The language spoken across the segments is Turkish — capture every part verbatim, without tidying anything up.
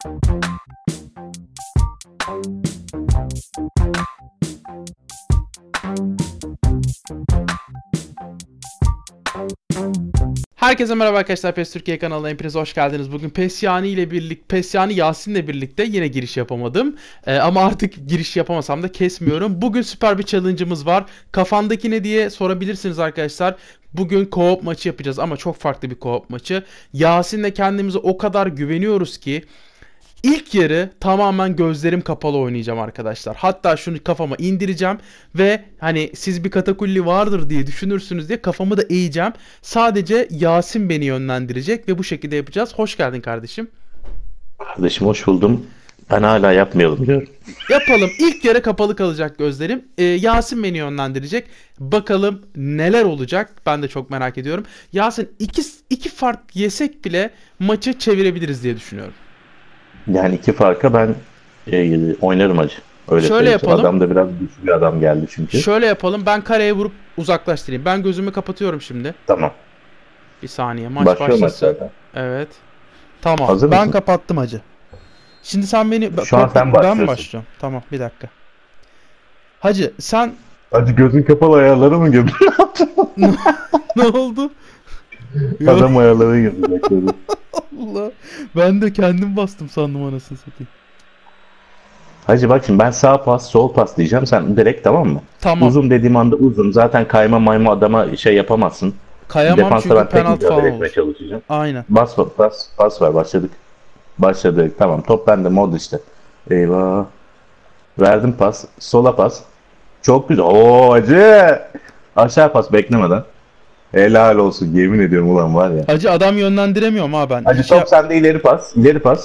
Herkese merhaba arkadaşlar, PES Türkiye kanalına hepiniz hoş geldiniz. Bugün Pesyani ile birlikte, Pesyani Yasin'le birlikte yine giriş yapamadım. Ee, ama artık giriş yapamasam da kesmiyorum. Bugün süper bir challenge'ımız var. Kafandaki ne diye sorabilirsiniz arkadaşlar. Bugün co-op maçı yapacağız ama çok farklı bir co-op maçı. Yasin'le kendimize o kadar güveniyoruz ki İlk yarı tamamen gözlerim kapalı oynayacağım arkadaşlar. Hatta şunu kafama indireceğim ve hani siz bir katakulli vardır diye düşünürsünüz diye kafamı da eğeceğim. Sadece Yasin beni yönlendirecek ve bu şekilde yapacağız. Hoş geldin kardeşim. Kardeşim hoş buldum. Ben hala yapmayalım diyorum. Yapalım. İlk yarı kapalı kalacak gözlerim. Ee, Yasin beni yönlendirecek. Bakalım neler olacak. Ben de çok merak ediyorum. Yasin iki, iki fark yesek bile maçı çevirebiliriz diye düşünüyorum. Yani iki farka ben e, oynarım acı. Öyle Şöyle yapalım. Adam da biraz güçlü bir adam geldi çünkü. Şöyle yapalım. Ben kareye vurup uzaklaştırayım. Ben gözümü kapatıyorum şimdi. Tamam. Bir saniye. Maç Başlıyor maç başlasın. zaten. Evet. Tamam. Hazır ben mısın? kapattım hacı. Şimdi sen beni... Şu an sen Ben başlıyorsun. başlıyorum. Tamam, bir dakika. Hacı sen... Hacı gözün kapalı ayarlara mı girdin? Ne oldu? Adam ayarlara girdi. Allah. Ben de kendim bastım sandım, anasını satayım. Hacı bak şimdi ben sağ pas sol pas diyeceğim. Sen direkt tamam mı? Tamam. Uzun dediğim anda uzun. Zaten kayma mayma adama şey yapamazsın. Kayamam Defansta çünkü ben tek penaltı mücadele falan etmeye olur. çalışacağım. Aynen. Bas pas pas var, başladık. Başladık, tamam, top bende, mod işte. Eyvah. Verdim pas. Sola pas. Çok güzel. Oo hacı. Aşağı pas beklemeden. Helal olsun, yemin ediyorum ulan var ya. Hacı adam yönlendiremiyorum ha ben. Hacı Bir şey- top sende, ileri pas. İleri pas.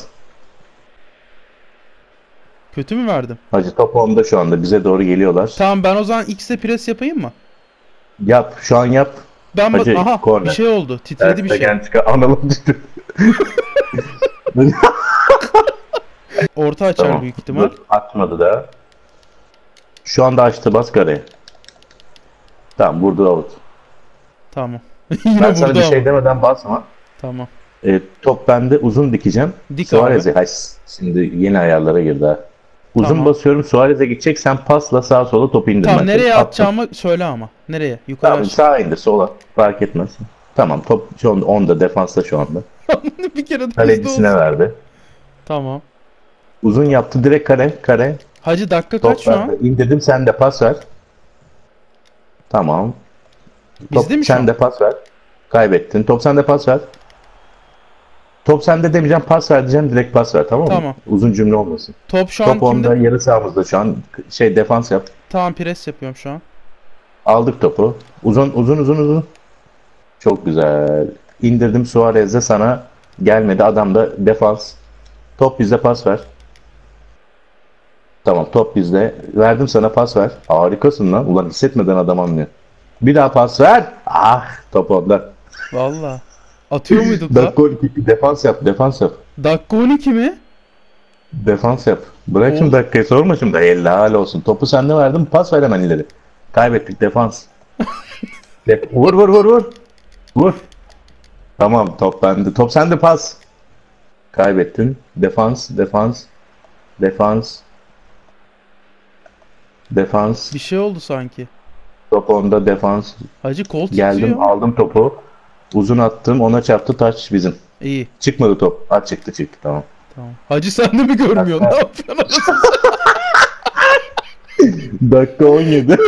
Kötü mü verdim? Hacı top onda şu anda, bize doğru geliyorlar. Tamam, ben o zaman X'e pres yapayım mı? Yap şu an yap. Ben bak, Hacı, aha korner. bir şey oldu. Titredi bir şey. Ertegen çıkar. Analım düştü. Orta açar Tamam. büyük ihtimal. Dur, atmadı da. Şu anda açtı, bas kareye. Tamam, burada out. Tamam. Yine Ben sana burada bir şey ama. demeden basma. Tamam. E, top bende, uzun dikeceğim. Dik Suarez'e. abi. Hay, şimdi yeni ayarlara girdi ha. Uzun Tamam. basıyorum, Suarez'e gidecek, sen pasla sağa sola topu indirmen. Tamam, nereye Attım. atacağımı söyle ama. Nereye? Yukarı Tamam, aç. sağa indir, sola. Fark etmez. Tamam, top şu anda onda, defansta şu anda. Bir kere de hızlı Kalecisine olsun. verdi. Tamam. Uzun yaptı, direkt kare, kare. Hacı dakika Top kaç şu an? verdi. İndirdim, sen de pas ver. Tamam. Top Bizde mi şu sen an? de pas ver. Kaybettin. Top sende, pas ver. Top sende demeyeceğim, pas ver diyeceğim, direkt pas ver, tamam mı? Tamam. Uzun cümle olmasın. Top şu an Top onda, kimde? yarı sahamızda şu an, şey, defans yap. Tamam, pres yapıyorum şu an. Aldık topu. Uzun uzun uzun uzun. Çok güzel. İndirdim Suarez'e, sana gelmedi. Adam da defans. Top bizde, pas ver. Tamam, top bizde. Verdim sana, pas ver. Harikasın lan. Ulan hissetmeden adam anlıyor. Bir daha pas ver. Ah, top onda. Valla. Atıyor muyduk da? Dakika on iki, defans yap, defans yap. Dakika on iki mi? Defans yap. Bırak şimdi Oğlum. dakikayı, sorma şimdi. Helal olsun. Topu sende verdim. Pas ver hemen ileri. Kaybettik, defans. Def- vur vur vur vur. Vur. Tamam, top bende. Top sende, pas. Kaybettin. Defans, defans. Defans. Defans. Bir şey oldu sanki. Top onda, defans. Hacı kol Geldim, titriyor. aldım topu. Uzun attım, ona çarptı, taç bizim. İyi. Çıkmadı top. Ha, çıktı çıktı, tamam. Tamam. Hacı sen de mi görmüyorsun? Ne yapıyorsun anasını? Dakika on yedi.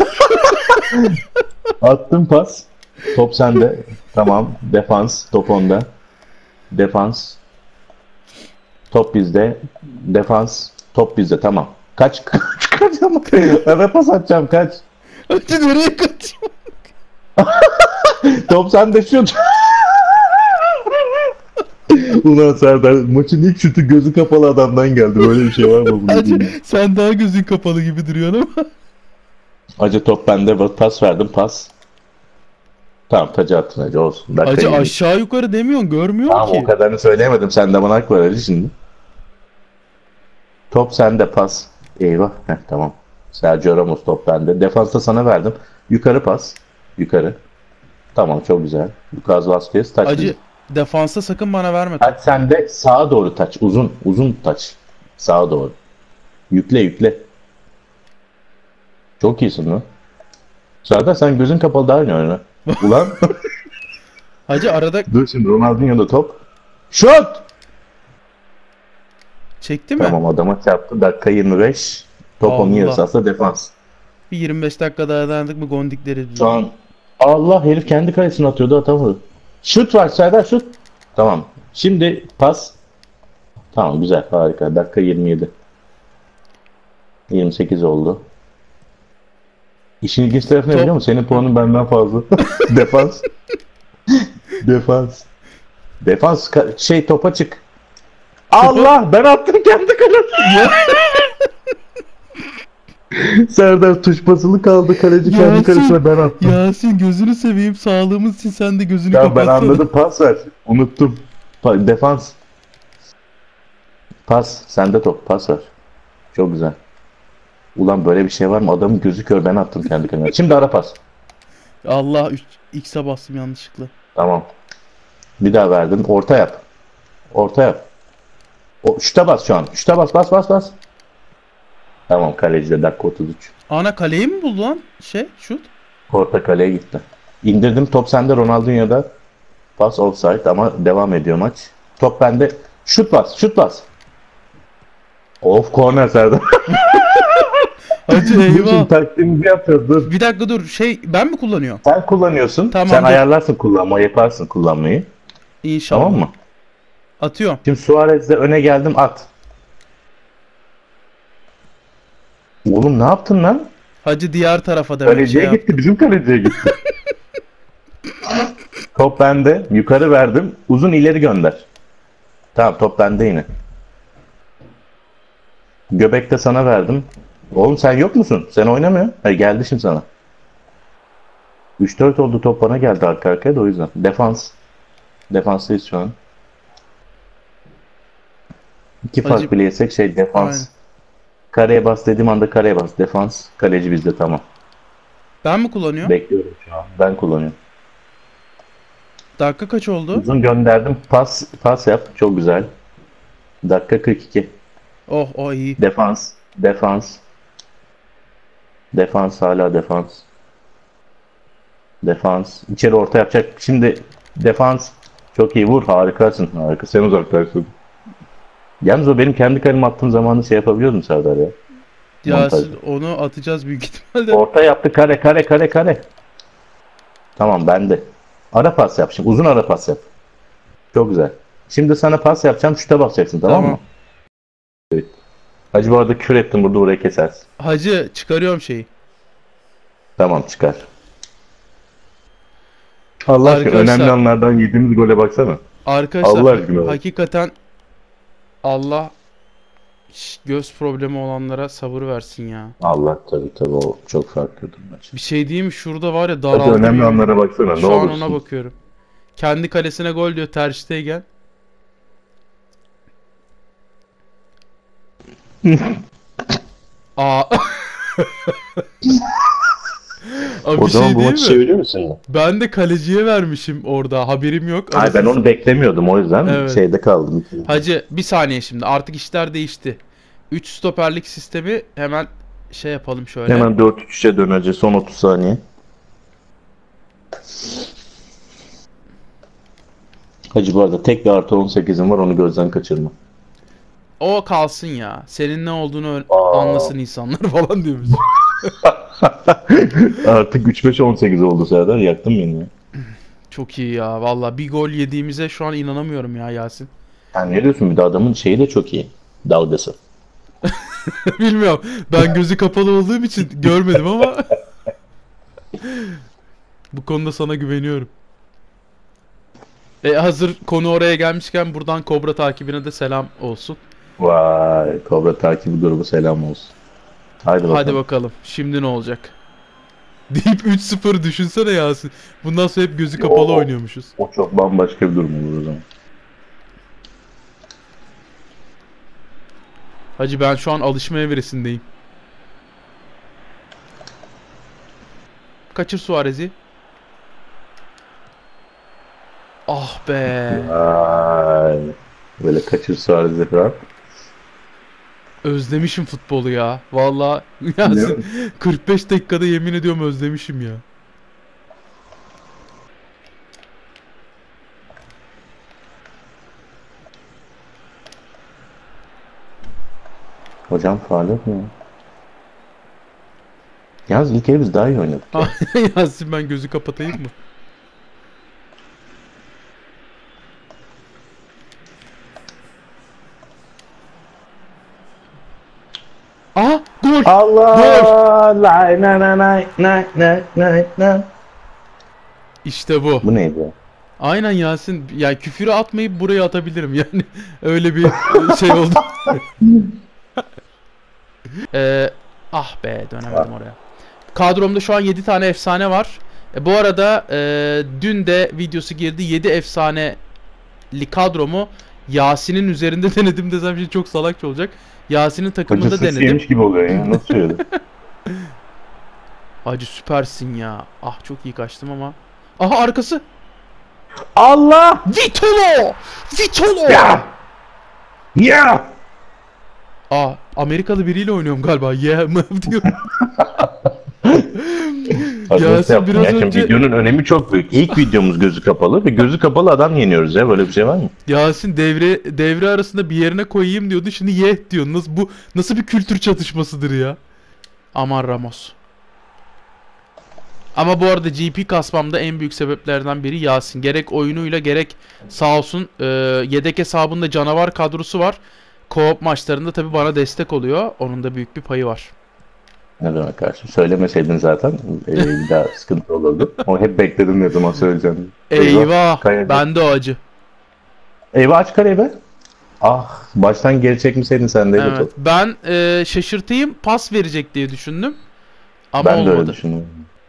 Attım pas. Top sende. Tamam. Defans. Top onda. Defans. Top bizde. Defans. Top bizde. Tamam. Kaç. Kaç. Kaç ama. Ara pas atacağım. Kaç. Hacı nereye kaçıyorsun? Top sende, şut. Ulan Serdar, maçın ilk şutu gözü kapalı adamdan geldi. Böyle bir şey var mı? Bunu Hacı bilmiyorum. sen daha gözün kapalı gibi duruyorsun ama. Hacı top bende. Bak, pas verdim, pas. Tamam, tacı attın hacı, olsun. Dakika Hacı yirmi. aşağı yukarı demiyorsun, görmüyorsun Tamam, ki. o kadarını söyleyemedim. Sen de bana hak ver hacı şimdi. Top sende, pas. Eyvah. Heh, tamam. Sergio Ramos top bende. Defansta sana verdim. Yukarı pas. Yukarı. Tamam, çok güzel. Lucas Vazquez taç. Hacı Defansa sakın bana verme top. Hadi sen de sağa doğru taç. Uzun uzun taç. Sağa doğru. Yükle yükle. Çok iyisin lan. Serdar sen gözün kapalı daha iyi oyna. Ulan. Hacı arada Dur şimdi Ronaldinho'da top. Şut! çekti mi? Tamam adama çarptı. Dakika yirmi beş. Top onun Allah. yarısı aslında defans. Bir yirmi beş dakika daha dayandık mı gondikleri Şu düzelt. an Allah herif kendi kalesine atıyordu atamadı. Şut var Serdar şut. Tamam. Şimdi pas. Tamam güzel harika. Dakika yirmi yedi. yirmi sekiz oldu. İşin ilginç tarafı ne Top- biliyor musun? Senin puanın benden fazla. Defans. Defans. Defans ka- şey topa çık. Allah ben attım kendi kalesine. Serdar tuş basılı kaldı kaleci kendi Yasin, kalesine ben attım. Yasin gözünü seveyim sağlığımız için sen de gözünü Ya ben kapatsana. anladım pas ver. Unuttum. Pa- defans. Pas. Sende top. Pas ver. Çok güzel. Ulan böyle bir şey var mı? Adamın gözü kör ben attım kendi kaleme. Şimdi ara pas. Allah üç- X'e bastım yanlışlıkla. Tamam. Bir daha verdim. Orta yap. Orta yap. O, şuta bas şu an. Şuta bas bas bas bas. Tamam kaleci de dakika otuz üç. Ana kaleyi mi buldu lan? Şey şut. Orta kaleye gitti. İndirdim top sende Ronaldinho'da. Pas offside ama devam ediyor maç. Top bende. Şut bas şut bas. Of korner Serdar. Hacı Dur eyvah. şimdi taktiğimizi yapacağız dur. Bir dakika dur şey ben mi kullanıyorum? Sen kullanıyorsun. Tamam, sen dur. ayarlarsın kullanmayı yaparsın kullanmayı. İnşallah. Tamam mı? Atıyorum. Şimdi Suarez'le öne geldim at. Oğlum ne yaptın lan? Hacı diğer tarafa demek Kaleciye şey gitti. Bizim kaleciye gitti. Top bende. Yukarı verdim. Uzun ileri gönder. Tamam top bende yine. Göbekte sana verdim. Oğlum sen yok musun? Sen oynamıyorsun. Hayır geldi şimdi sana. üç dört oldu top bana geldi arka arkaya da o yüzden. Defans. Defanstayız şu an. İki Hacı- fark bile yesek şey defans. Aynen. Kareye bas dediğim anda kareye bas. Defans. Kaleci bizde tamam. Ben mi kullanıyorum? Bekliyorum şu an. Ben kullanıyorum. Dakika kaç oldu? Uzun gönderdim. Pas pas yap. Çok güzel. Dakika kırk iki. Oh o iyi. Defans. Defans. Defans hala defans. Defans. İçeri orta yapacak. Şimdi defans. Çok iyi vur. Harikasın. Harika. Sen uzaklaşsın. Yalnız o benim kendi kaleme attığım zamanı şey yapabiliyordum Serdar ya. Yasin onu atacağız büyük ihtimalle. Orta yaptı. Kare kare kare kare. Tamam bende. Ara pas yap şimdi. Uzun ara pas yap. Çok güzel. Şimdi sana pas yapacağım. Şuta basacaksın tamam, Tamam. mı? Evet. Hacı bu arada küfür ettim burada oraya kesersin. Hacı çıkarıyorum şeyi. Tamam çıkar. Allah aşkına Arkadaşlar- önemli anlardan yediğimiz gole baksana. Arkadaşlar Allah aşkına bak. hakikaten Allah Şş, göz problemi olanlara sabır versin ya. Allah tabii tabii o çok farklıdır maç. Bir şey diyeyim mi? Şurada var ya Hadi daraldım. önemli yemin anlara ediyorum. baksana ne Şu an olursun. ona bakıyorum. Kendi kalesine gol diyor Ter Stegen. Aa. Abi O bir zaman şey bu değil maçı mi? çeviriyor musun ya? Ben de kaleciye vermişim orada. Haberim yok. Hayır ben Anasını onu beklemiyordum o yüzden Evet. şeyde kaldım. Hacı bir saniye şimdi artık işler değişti. üç stoperlik sistemi hemen şey yapalım şöyle. Hemen dört üç üçe döneceğiz son otuz saniye. Hacı bu arada tek bir artı on sekizim var onu gözden kaçırma. O kalsın ya. Senin ne olduğunu ö- Aa. anlasın insanlar falan diyoruz. Artık üç beş on sekiz oldu Serdar yaktın beni ya. Çok iyi ya. Valla bir gol yediğimize şu an inanamıyorum ya Yasin. Sen ne diyorsun bir de adamın şeyi de çok iyi. Dalgası. Bilmiyorum. Ben gözü kapalı olduğum için görmedim ama bu konuda sana güveniyorum. E hazır konu oraya gelmişken buradan Kobra takibine de selam olsun. Vay Kobra takibi grubu selam olsun. Haydi bakalım. Hadi bakalım. Şimdi ne olacak? Deyip üç sıfır düşünsene Yasin. Bundan sonra hep gözü kapalı Oo. oynuyormuşuz. O çok bambaşka bir durum olur o zaman. Hacı ben şu an alışma evresindeyim. Kaçır Suarez'i. Ah be. Ay. Böyle kaçır Suarez'e falan. Özlemişim futbolu ya. Vallahi Değil Yasin mi? kırk beş dakikada yemin ediyorum özlemişim ya. Hocam faal yok mu ya? Yalnız ilk kere biz daha iyi oynadık ya. Yasin ben gözü kapatayım mı? Aha gol. Allah! Lay na na na na na na na. İşte bu. Bu neydi ya? Aynen Yasin. Ya küfürü atmayıp buraya atabilirim yani. Öyle bir şey oldu. Ee, ah be dönemedim oraya. Kadromda şu an yedi tane efsane var. E, bu arada e, dün de videosu girdi. yedi efsaneli kadromu Yasin'in üzerinde denedim desem şimdi çok salakça olacak. Yasin'in takımında Hocası denedim. yemiş gibi oluyor ya. Nasıl söyledi? Hacı süpersin ya. Ah çok iyi kaçtım ama. Aha arkası. Allah! Vitolo! Vitolo! Ya! Ya! Aa Amerikalı biriyle oynuyorum galiba. Yeah mı diyorum. Bak Yasin nasıl yaptın biraz ya? Şimdi önce- videonun önemi çok büyük. İlk videomuz gözü kapalı ve gözü kapalı adam yeniyoruz ya. Böyle bir şey var mı? Yasin devre devre arasında bir yerine koyayım diyordu. Şimdi ye diyor. Nasıl bu nasıl bir kültür çatışmasıdır ya? Aman Ramos. Ama bu arada G P kasmamda en büyük sebeplerden biri Yasin. Gerek oyunuyla gerek sağ olsun e, yedek hesabında canavar kadrosu var. Co-op maçlarında tabii bana destek oluyor. Onun da büyük bir payı var. Ne demek karşı? Söylemeseydin zaten e, bir daha sıkıntı olurdu. O hep bekledim ne zaman söyleyeceğim. Eyvah! Kayacak. Bende o acı. Eyvah aç kaleyi be. Ah baştan geri çekmeseydin sen de evet. Evet. Ben e, şaşırtayım pas verecek diye düşündüm. Ama Ben de öyle olmadı. düşünüyorum.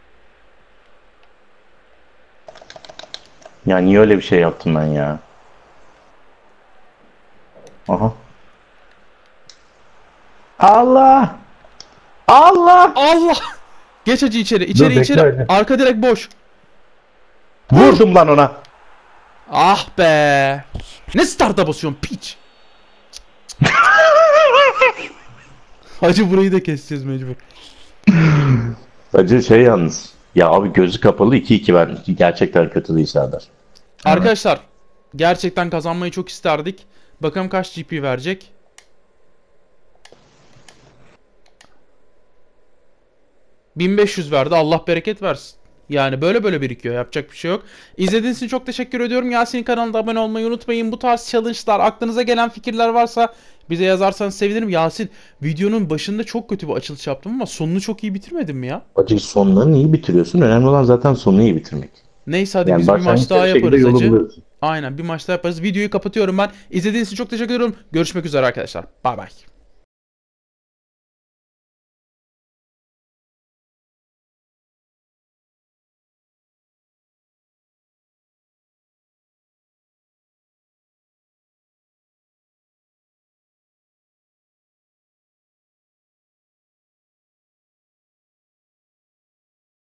Ya niye öyle bir şey yaptım ben ya? Aha. Allah! Allah! Allah! Geç acı içeri. İçeri bekle içeri. öyle. Arka direkt boş. Vurdum lan ona. Ah be. Ne starta basıyorsun piç. Hacı burayı da keseceğiz mecbur. Acı şey yalnız. Ya abi gözü kapalı iki iki ben gerçekten kötü değil Serdar. Arkadaşlar gerçekten kazanmayı çok isterdik. Bakalım kaç G P verecek. bin beş yüz verdi. Allah bereket versin. Yani böyle böyle birikiyor. Yapacak bir şey yok. İzlediğiniz için çok teşekkür ediyorum. Yasin kanalına abone olmayı unutmayın. Bu tarz challenge'lar, aklınıza gelen fikirler varsa bize yazarsanız sevinirim. Yasin videonun başında çok kötü bir açılış yaptım ama sonunu çok iyi bitirmedim mi ya? Acı sonlarını iyi bitiriyorsun. Önemli olan zaten sonunu iyi bitirmek. Neyse hadi Yani biz bir maç başlangıçta daha bir şekilde yaparız yolu hacı. buluyorsun. Aynen bir maç daha yaparız. Videoyu kapatıyorum ben. İzlediğiniz için çok teşekkür ediyorum. Görüşmek üzere arkadaşlar. Bay bay.